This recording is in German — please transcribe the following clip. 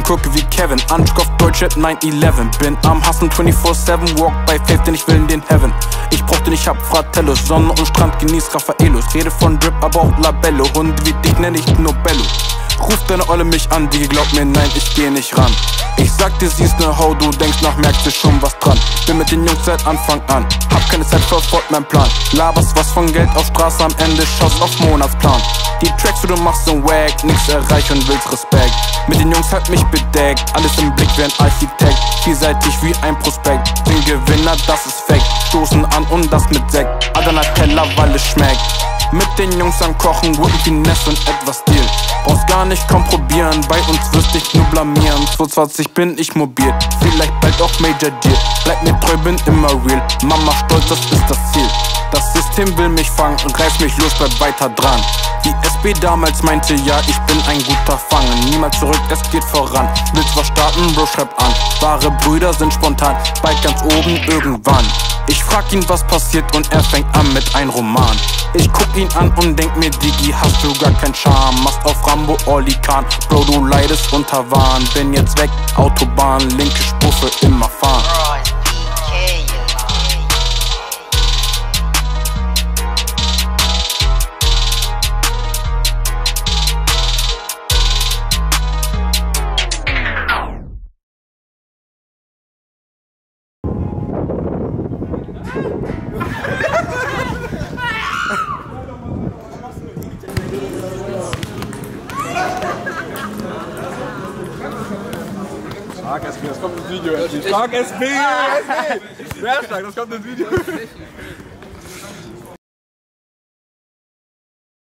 crooked wie Kevin. Anzug auf Deutsch at 9-11. Bin am Hustlen 24/7, walk by faith, denn ich will in den Heaven. Ich brauch den, ich hab Fratellos, Sonne und Strand, genieß Raffaelos. Rede von Drip, aber auch Labello, Hunde wie dich nenn ich Nobello. Ruf deine Olle mich an, die glaubt mir, nein, ich geh nicht ran. Ich sag dir, sie ist ne Ho, du denkst nach, merkst du schon was dran. Bin mit den Jungs seit Anfang an, hab keine Zeit, verfolgt mein Plan. Laberst was von Geld auf Straße, am Ende schaust auf Monatsplan. Die Tracks, die du machst, sind wack, nix erreich und willst Respekt. Mit den Jungs halt mich bedeckt, alles im Blick wie ein Architekt. Vielseitig wie ein Prospekt, bin Gewinner, das ist Fake. Stoßen an und das mit Sekt, Adana Teller, weil es schmeckt. Mit den Jungs am Kochen, Whippen, Finesse und etwas Stil. Brauchst gar nicht kaum probieren, bei uns wirst dich nur blamieren. 220 bin ich mobil, vielleicht bald auch Major Deal. Bleib mir treu, bin immer real, Mama stolz, das ist das Ziel. Das System will mich fangen und reiß mich los, bleib weiter dran. Die SB damals meinte, ja, ich bin ein guter Fangen. Niemals zurück, es geht voran. Willst was starten, Bro, schreib an. Wahre Brüder sind spontan, bald ganz oben irgendwann. Ich frag ihn, was passiert und er fängt an mit einem Roman. Ich guck ihn an und denk mir, Digi, hast du gar kein Charme. Machst auf Rambo, Oli Khan, Bro, du leidest unter Wahn. Bin jetzt weg, Autobahn, linke Spur für immer fahren. Stark SB, das kommt ins Video. Stark SB! Sehr stark, das kommt ins Video.